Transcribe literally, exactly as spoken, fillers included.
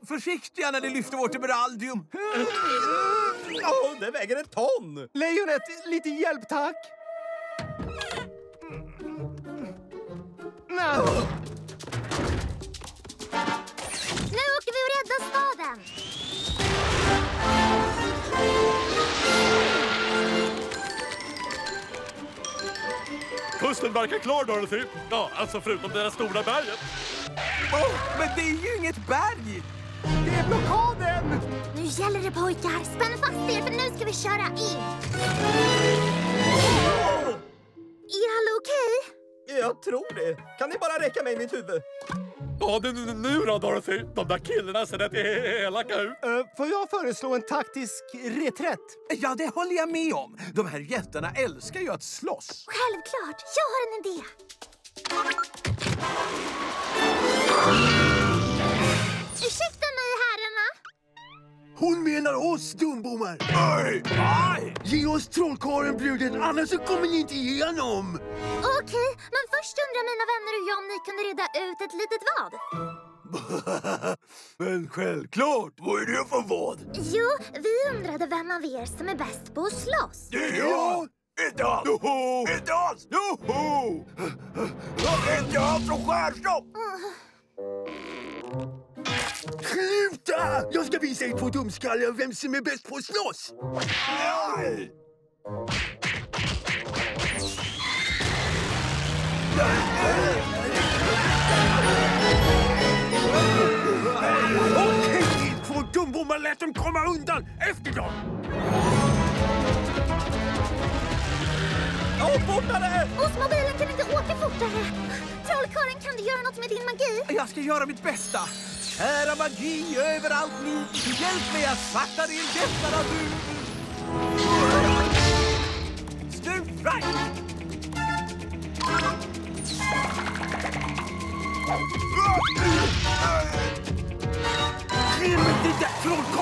försiktiga när ni lyfter vårt emeraldium. Åh, oh, det väger ett ton. Lejonet, lite hjälp tack. No. Nu åker vi och räddar staden. Kusten verkar klar, Dorothy. Ja, alltså förutom det där stora berget. Oh, men det är ju inget berg! Det är blockaden! Nu gäller det, pojkar. Spänn fast er, för nu ska vi köra in. Är alla okej? Jag tror det. Kan ni bara räcka mig mitt huvud? Ja, det, nu då, Dorothy. De där killarna ser rätt elaka ut. Uh, får jag föreslå en taktisk reträtt? Ja, det håller jag med om. De här jättarna älskar ju att slåss. Självklart. Jag har en idé. Ursäkta mig, herrarna. Hon menar oss, dumbommar. Oj! Aj! Ge oss trollkarlen, bruden, annars så kommer ni inte igenom. Okej, men först undrar mina vänner och jag om ni kunde reda ut ett litet vad. Men självklart. Vad är det för vad? Jo, vi undrade vem av er som är bäst på att slåss. Det är jag! Inte alls! Joho! Inte alls! Joho! Inte alls från Skärstad! Sluta! Jag ska visa er två dumskallar vem som är bäst på att slåss. Nej! Okej, två dumbommar, lät dem komma undan. Efter dem! Åh, oh, fortare! Osmobilen kan inte åka fortare. Trollkarlen, kan du göra något med din magi? Jag ska göra mitt bästa. Kära magi överallt ni. Hjälp mig att sakta ner jättarna nu. Strike! Ge mig det där trollkarlen!